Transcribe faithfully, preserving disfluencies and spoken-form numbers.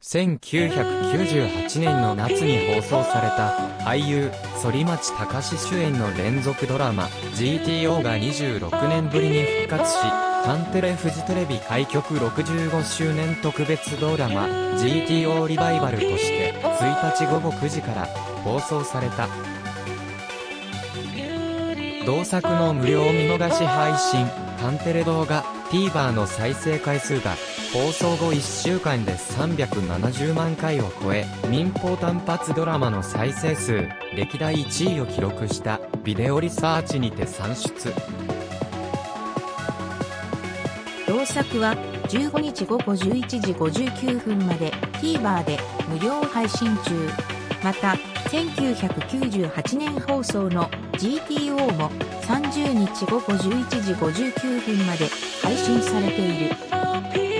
せんきゅうひゃくきゅうじゅうはちねんの夏に放送された俳優反町隆史主演の連続ドラマ ジーティーオー がにじゅうろくねんぶりに復活し、カンテレフジテレビ開局ろくじゅうごしゅうねん特別ドラマ ジーティーオー リバイバルとしてついたちごごくじから放送された。同作の無料見逃し配信カンテレ動画 TVer の再生回数が放送後いっしゅうかんでさんびゃくななじゅうまんかいを超え、民放単発ドラマの再生数歴代いちいを記録したビデオリサーチにて算出。 同作はじゅうごにちごごじゅういちじごじゅうきゅうふんまで TVer で無料配信中。また、せんきゅうひゃくきゅうじゅうはちねん放送の ジーティーオー もさんじゅうにちごごじゅういちじごじゅうきゅうふんまで配信されている。